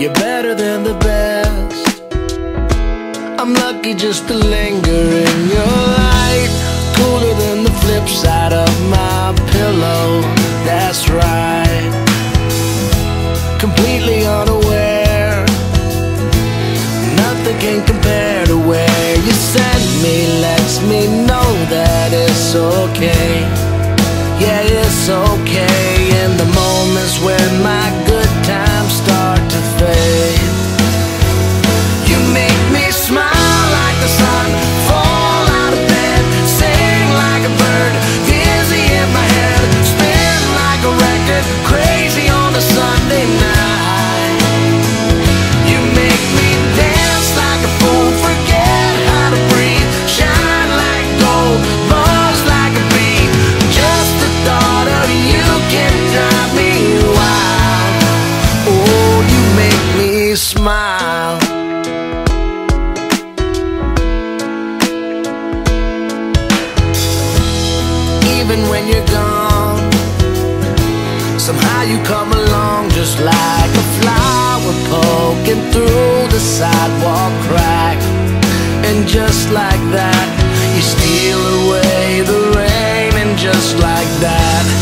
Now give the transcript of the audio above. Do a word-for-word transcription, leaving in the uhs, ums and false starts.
You're better than the best. I'm lucky just to linger in your light. Cooler than the flip side of my pillow. That's right. Completely unaware. Nothing can compare to where you send me. Lets me know that it's okay. Yeah, it's okay. In the moments when my good times start to fade, you make me smile like the sun, fall out of bed, sing like a bird, dizzy in my head, spin like a record, crazy on a Sunday night. You make me dance like a fool, forget how to breathe, shine like gold, buzz like a bee. Just the thought of you can drive me wild. Oh, you make me smile. Even when you're gone, somehow you come along just like a flower poking through the sidewalk crack. And just like that, you steal away the rain. And just like that,